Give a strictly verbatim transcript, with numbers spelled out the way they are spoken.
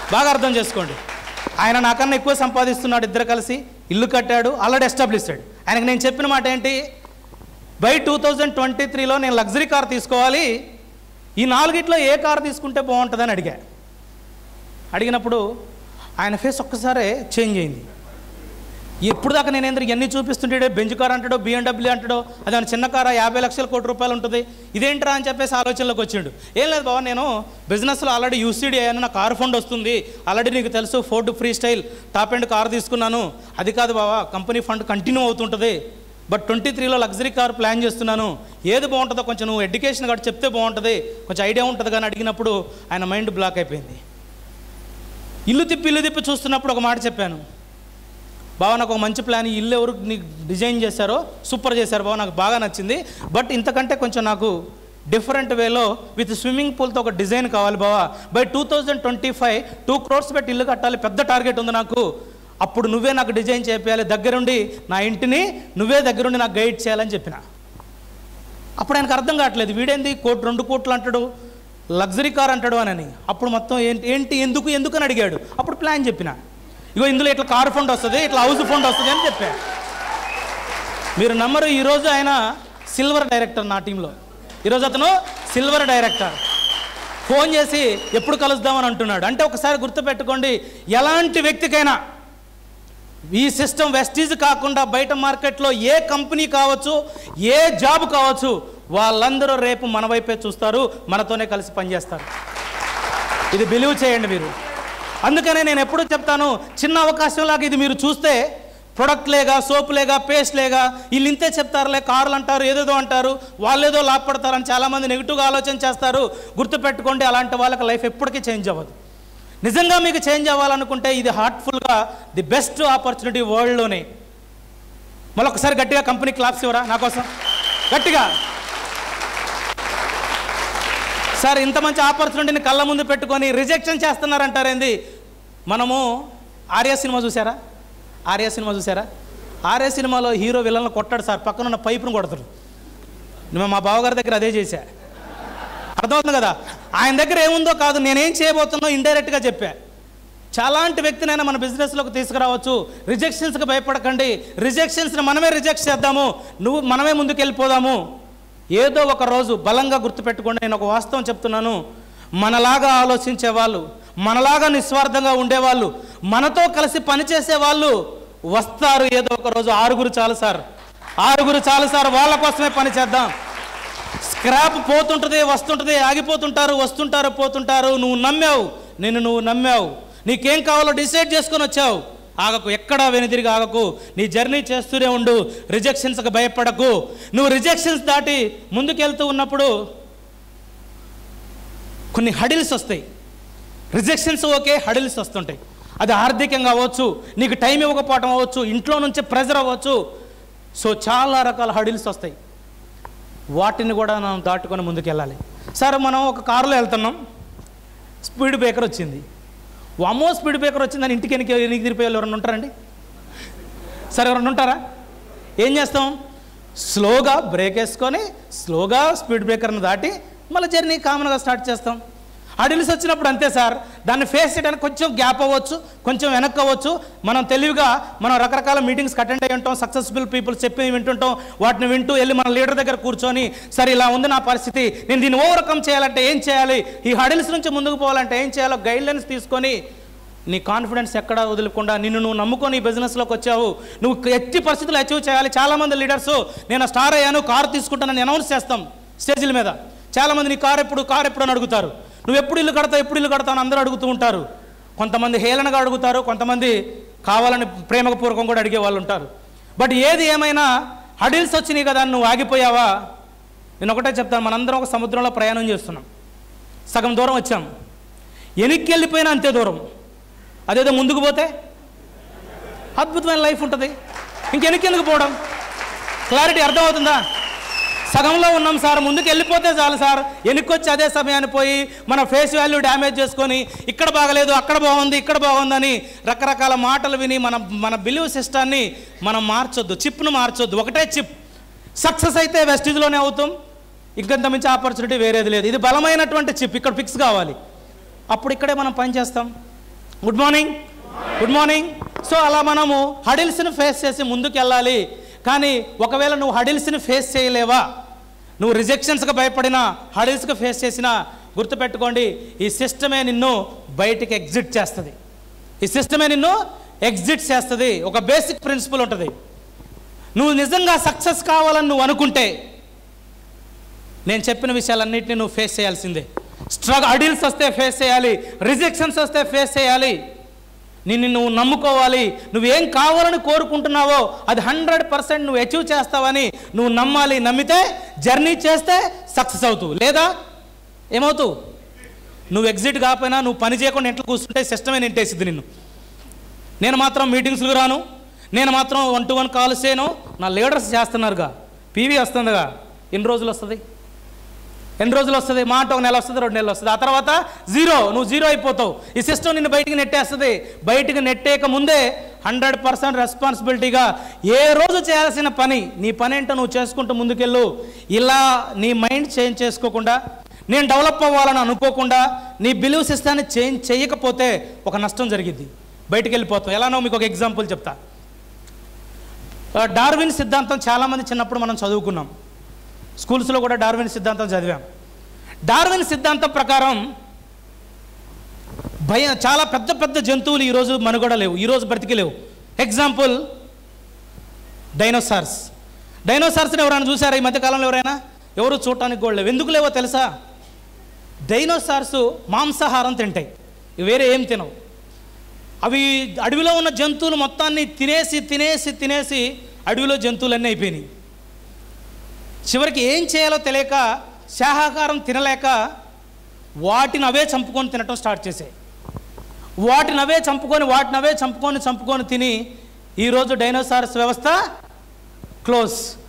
బాగా అర్థం చేసుకోండి. ఆయన నాకన్నా ఎక్కువ సంపాదిస్తున్నాడు, ఇద్దరు కలిసి ఇల్లు కట్టాడు, ఆల్రెడీ ఎస్టాబ్లిష్డ్. ఆయనకు నేను చెప్పిన మాట ఏంటి, బై టూ థౌజండ్ ట్వంటీ త్రీలో నేను లగ్జరీ కార్ తీసుకోవాలి, ఈ నాలుగిట్లో ఏ కార్ తీసుకుంటే బాగుంటుందని అడిగా. అడిగినప్పుడు ఆయన ఫేస్ ఒక్కసారే చేంజ్ అయింది. ఎప్పుడు దాకా నేను ఎందుకు ఇవన్నీ చూపిస్తుంటే బెంజ్ కార్ అంటాడో, బిఎండబ్ల్యూ అంటాడో, అదే చిన్న కారా యాభై లక్షల కోటి రూపాయలు ఉంటుంది, ఇదేంట్రా అని చెప్పేసి ఆలోచనలోకి వచ్చిండు. ఏం లేదు బాబా, నేను బిజినెస్లో ఆల్రెడీ యూసీడీ అయ్యాను, నా కార్ ఫండ్ వస్తుంది, ఆల్రెడీ నీకు తెలుసు Ford freestyle top and car తీసుకున్నాను. అది కాదు బాబా, కంపెనీ ఫండ్ కంటిన్యూ అవుతుంటుంది, బట్ ట్వంటీ త్రీలో లగ్జరీ కార్ ప్లాన్ చేస్తున్నాను, ఏది బాగుంటుందో కొంచెం నువ్వు ఎడ్యుకేషన్ కాబట్టి చెప్తే బాగుంటుంది, కొంచెం ఐడియా ఉంటుంది కానీ అడిగినప్పుడు ఆయన మైండ్ బ్లాక్ అయిపోయింది. ఇల్లు తిప్పి ఇల్లు తిప్పి చూస్తున్నప్పుడు ఒక మాట చెప్పాను, బాబా నాకు ఒక మంచి ప్లాన్, ఇల్లు ఎవరు నీకు డిజైన్ చేశారో సూపర్ చేశారు బాబా, నాకు బాగా నచ్చింది, బట్ ఇంతకంటే కొంచెం నాకు డిఫరెంట్ వేలో విత్ స్విమ్మింగ్ పూల్తో ఒక డిజైన్ కావాలి బాబా, by two thousand twenty five two crores పెట్టి ఇల్లు కట్టాలి, పెద్ద టార్గెట్ ఉంది నాకు, అప్పుడు నువ్వే నాకు డిజైన్ చేయాలి, దగ్గరుండి నా ఇంటిని నువ్వే దగ్గరుండి నాకు గైడ్ చేయాలని చెప్పిన. అప్పుడు ఆయనకు అర్థం కావట్లేదు, వీడేంది కోటి రెండు కోట్లు అంటాడు, లగ్జరీ కార్ అంటాడు అని. అప్పుడు మొత్తం ఏంటి ఏంటి ఎందుకు ఎందుకు అని అడిగాడు. అప్పుడు ప్లాన్ చెప్పిన, ఇగో ఇందులో ఇట్లా కార్ ఫండ్ వస్తుంది, ఇట్లా హౌస్ ఫండ్ వస్తుంది అని చెప్పా. మీరు నమ్మరు, ఈరోజు ఆయన సిల్వర్ డైరెక్టర్ నా టీంలో, ఈరోజు అతను సిల్వర్ డైరెక్టర్. ఫోన్ చేసి ఎప్పుడు కలుద్దామని అంటున్నాడు. అంటే ఒకసారి గుర్తుపెట్టుకోండి, ఎలాంటి వ్యక్తికైనా ఈ సిస్టమ్ వెస్టీజ్ కాకుండా బయట మార్కెట్లో ఏ కంపెనీ కావచ్చు, ఏ జాబ్ కావచ్చు, వాళ్ళందరూ రేపు మన వైపే చూస్తారు, మనతోనే కలిసి పనిచేస్తారు. ఇది బిలీవ్ చేయండి మీరు. అందుకనే నేను ఎప్పుడూ చెప్తాను, చిన్న అవకాశంలాగా ఇది మీరు చూస్తే ప్రొడక్ట్ లేగా, సోప్ లేగా, పేస్ట్ లేగా, వీళ్ళు ఇంతే చెప్తారులే, కార్లు అంటారు, ఏదేదో అంటారు, వాళ్ళేదో లాభపడతారని చాలామంది నెగిటివ్గా ఆలోచన చేస్తారు. గుర్తుపెట్టుకోండి, అలాంటి వాళ్ళకి లైఫ్ ఎప్పటికీ చేంజ్ అవ్వదు. నిజంగా మీకు చేంజ్ అవ్వాలనుకుంటే ఇది హార్ట్ఫుల్గా ది బెస్ట్ ఆపర్చునిటీ వరల్డ్లోనే. మళ్ళొకసారి గట్టిగా కంపెనీ క్లాప్స్ ఇవ్వరా నా కోసం, గట్టిగా. సార్ ఇంత మంచి ఆపర్చునిటీని కళ్ళ ముందు పెట్టుకొని రిజెక్షన్ చేస్తున్నారంటారేంది? మనము ఆర్య సినిమా చూసారా? ఆర్య సినిమా చూసారా? ఆర్య సినిమాలో హీరో విలన్లు కొట్టాడు సార్, పక్కన ఉన్న పైపును కొడతాడు. నేను మా బావగారి దగ్గర అదే చేశా. అర్థమవుతుంది కదా, ఆయన దగ్గర ఏముందో కాదు, నేనేం చేయబోతున్నా ఇండైరెక్ట్గా చెప్పా. చాలాంటి వ్యక్తినైనా మన బిజినెస్లోకి తీసుకురావచ్చు. రిజెక్షన్స్కి భయపడకండి, రిజెక్షన్స్ని మనమే రిజెక్ట్ చేద్దాము, నువ్వు మనమే ముందుకు వెళ్ళిపోదాము. ఏదో ఒక రోజు బలంగా గుర్తుపెట్టుకోండి, నేను ఒక వాస్తవం చెప్తున్నాను, మనలాగా ఆలోచించే వాళ్ళు, మనలాగా నిస్వార్థంగా ఉండేవాళ్ళు, మనతో కలిసి పనిచేసే వాళ్ళు వస్తారు ఏదో ఒక రోజు. ఆరుగురు చాలు సార్, ఆరుగురు చాలు సార్, వాళ్ళ కోసమే పని చేద్దాం. స్క్రాప్ పోతుంటుంది, వస్తుంటుంది, ఆగిపోతుంటారు, వస్తుంటారు, పోతుంటారు. నువ్వు నమ్మావు, నిన్ను నువ్వు నమ్మావు, నీకేం కావాలో డిసైడ్ చేసుకొని వచ్చావు. ఆగకు, ఎక్కడా వెనుదిరిగి ఆగకు, నీ జర్నీ చేస్తూనే ఉండు, రిజెక్షన్స్కి భయపడకు. నువ్వు రిజెక్షన్స్ దాటి ముందుకెళ్తూ ఉన్నప్పుడు కొన్ని హడిల్స్ వస్తాయి. రిజెక్షన్స్ ఓకే, హడిల్స్ వస్తుంటాయి. అది ఆర్థికంగా అవ్వచ్చు, నీకు టైం ఇవ్వకపోవటం అవ్వచ్చు, ఇంట్లో నుంచి ప్రెజర్ అవ్వచ్చు. సో చాలా రకాల హడిల్స్ వస్తాయి, వాటిని కూడా మనం దాటుకొని ముందుకెళ్ళాలి. సరే, మనం ఒక కారులో వెళ్తున్నాం, స్పీడ్ బ్రేకర్ వచ్చింది, వామో స్పీడ్ బ్రేకర్ వచ్చిందని ఇంటికి ఎనికి ఎనికి తిరిపోయే వాళ్ళు ఎవరన్నా ఉంటారండి? సరే, ఎవరన్నా ఉంటారా? ఏం చేస్తాం? స్లోగా బ్రేక్ వేసుకొని స్లోగా స్పీడ్ బ్రేకర్ని దాటి మళ్ళీ జర్నీ కామన్గా స్టార్ట్ చేస్తాం. హడిల్స్ వచ్చినప్పుడు అంతే సార్, దాన్ని ఫేస్ చేయడానికి కొంచెం గ్యాప్ అవ్వచ్చు, కొంచెం వెనక్కి అవ్వచ్చు. మనం తెలివిగా మనం రకరకాల మీటింగ్స్కి అటెండ్ అయ్యి ఉంటాం, సక్సెస్ఫుల్ పీపుల్స్ చెప్పి వింటుంటాం, వాటిని వింటూ వెళ్ళి మన లీడర్ దగ్గర కూర్చొని, సరే ఇలా ఉంది నా పరిస్థితి, నేను దీన్ని ఓవర్కమ్ చేయాలంటే ఏం చేయాలి, ఈ హడిల్స్ నుంచి ముందుకు పోవాలంటే ఏం చేయాలో గైడ్లైన్స్ తీసుకొని, నీ కాన్ఫిడెన్స్ ఎక్కడా వదులుకుండా నిన్ను నువ్వు నమ్ముకొని ఈ బిజినెస్లోకి వచ్చావు, నువ్వు ఎట్టి పరిస్థితులు అచీవ్ చేయాలి. చాలామంది లీడర్స్ నేను స్టార్ అయ్యాను, కారు తీసుకుంటానని అనౌన్స్ చేస్తాం స్టేజ్ల మీద. చాలామంది నీ కారు ఎప్పుడు కారు ఎప్పుడు అని అడుగుతారు, నువ్వు ఎప్పుడు ఇల్లు కడతావు ఎప్పుడు ఇల్లు కడతావు అని అందరూ అడుగుతూ ఉంటారు. కొంతమంది హేళనగా అడుగుతారు, కొంతమంది కావాలని ప్రేమపూర్వకం కూడా అడిగే వాళ్ళు ఉంటారు. బట్ ఏది ఏమైనా హడిల్స్ వచ్చినాయి కదా, నువ్వు ఆగిపోయావా? నేను ఒకటే చెప్తాను, మనందరం ఒక సముద్రంలో ప్రయాణం చేస్తున్నాం, సగం దూరం వచ్చాం, వెనక్కి వెళ్ళిపోయినా అంతే దూరం. అదేదో ముందుకు పోతే అద్భుతమైన లైఫ్ ఉంటుంది. ఇంకెనక్కి ఎందుకు పోవడం? క్లారిటీ అర్థమవుతుందా? సగంలో ఉన్నాం సార్, ముందుకు వెళ్ళిపోతే చాలు సార్, వెనుక్కొచ్చి అదే సమయాన్ని పోయి మన ఫేస్ వాల్యూ డ్యామేజ్ చేసుకొని ఇక్కడ బాగలేదు, అక్కడ బాగుంది, ఇక్కడ బాగుందని రకరకాల మాటలు విని మన మన బిలీవ్ సిస్టాన్ని మనం మార్చొద్దు, చిప్ను మార్చొద్దు. ఒకటే చిప్, సక్సెస్ అయితే వెస్టీజ్లోనే అవుతాం, ఇంకంత మించి ఆపర్చునిటీ వేరేది లేదు. ఇది బలమైనటువంటి చిప్, ఇక్కడ ఫిక్స్ కావాలి, అప్పుడు ఇక్కడే మనం పని చేస్తాం. Good morning, good morning. So అలా మనము హడిల్స్ని ఫేస్ చేసి ముందుకు వెళ్ళాలి. కానీ ఒకవేళ నువ్వు హడిల్స్ని ఫేస్ చేయలేవా, నువ్వు రిజెక్షన్స్కి భయపడినా హడిల్స్కి ఫేస్ చేసినా గుర్తుపెట్టుకోండి, ఈ సిస్టమే నిన్ను బయటికి ఎగ్జిట్ చేస్తుంది. ఈ సిస్టమే నిన్ను ఎగ్జిట్ చేస్తుంది. ఒక బేసిక్ ప్రిన్సిపల్ ఉంటుంది. నువ్వు నిజంగా సక్సెస్ కావాలని నువ్వు అనుకుంటే నేను చెప్పిన విషయాలన్నింటినీ నువ్వు ఫేస్ చేయాల్సిందే. స్ట్రగ్ అడిల్స్ వస్తే ఫేస్ చేయాలి, రిజెక్షన్స్ వస్తే ఫేస్ చేయాలి. నిన్ను నువ్వు నమ్ముకోవాలి. నువ్వేం కావాలని కోరుకుంటున్నావో అది హండ్రెడ్ పర్సెంట్ నువ్వు అచీవ్ చేస్తావని నువ్వు నమ్మాలి. నమ్మితే జర్నీ చేస్తే సక్సెస్ అవుతావు, లేదా ఏమవుతావు? నువ్వు ఎగ్జిట్ కాకపోయినా నువ్వు పని చేయకుండా ఇంట్లో కూర్చుంటే సిస్టమే నింటేసిద్ది నిన్ను. నేను మాత్రం మీటింగ్స్కి రాను, నేను మాత్రం వన్ టు వన్ కాల్స్ చేయను, నా లీడర్స్ చేస్తున్నారుగా, పీవీ వస్తుందిగా. ఎన్ని రోజులు వస్తుంది? ఎన్ని రోజులు వస్తుంది? మాట ఒక నెల వస్తుంది, రెండు నెలలు వస్తుంది. ఆ తర్వాత జీరో, నువ్వు జీరో అయిపోతావు. ఈ సిస్టమ్ నిన్ను బయటికి నెట్టేస్తుంది. బయటికి నెట్టేక ముందే హండ్రెడ్ పర్సెంట్ రెస్పాన్సిబిలిటీగా ఏ రోజు చేయాల్సిన పని, నీ పని ఏంటో నువ్వు చేసుకుంటూ ముందుకెళ్ళు. ఇలా నీ మైండ్ చేంజ్ చేసుకోకుండా, నేను డెవలప్ అవ్వాలని అనుకోకుండా, నీ బిలీవ్ సిస్టాన్ని చేంజ్ చేయకపోతే ఒక నష్టం జరిగిద్ది, బయటికి వెళ్ళిపోతావు. ఎలానో మీకు ఒక ఎగ్జాంపుల్ చెప్తా. డార్విన్ సిద్ధాంతం చాలామంది చిన్నప్పుడు మనం చదువుకున్నాం, స్కూల్స్లో కూడా డార్విన్ సిద్ధాంతం చదివాం. డార్విన్ సిద్ధాంతం ప్రకారం భయ చాలా పెద్ద పెద్ద జంతువులు ఈరోజు మనుగడ లేవు, ఈరోజు బ్రతికి లేవు. Example dinosaurs. డైనోసార్స్ని ఎవరైనా చూసారా ఈ మధ్యకాలంలో? ఎవరైనా? ఎవరు చూడటానికి కూడా లేవు. ఎందుకు లేవో తెలుసా? డైనోసార్స్ మాంసాహారం తింటాయి, వేరే ఏం తినవు. అవి అడవిలో ఉన్న జంతువులు మొత్తాన్ని తినేసి తినేసి తినేసి అడవిలో జంతువులన్నీ అయిపోయినాయి. చివరికి ఏం చేయాలో తెలియక, శాకాహారం తినలేక వాటిని అవే చంపుకొని తినటం స్టార్ట్ చేసాయి. వాటిని అవే చంపుకొని వాటిని అవే చంపుకొని చంపుకొని తిని ఈరోజు డైనోసార్స్ వ్యవస్థ క్లోజ్.